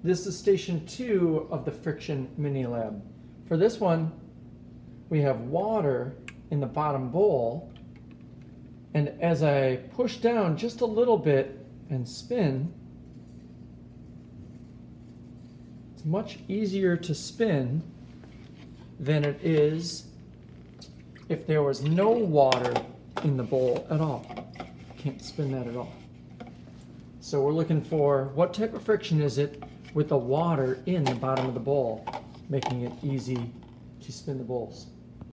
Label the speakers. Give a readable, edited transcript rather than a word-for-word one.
Speaker 1: This is station 2 of the Friction Mini Lab. For this one, we have water in the bottom bowl, and as I push down just a little bit and spin, it's much easier to spin than it is if there was no water in the bowl at all. Can't spin that at all. So we're looking for what type of friction is it with the water in the bottom of the bowl, making it easy to spin the bowls.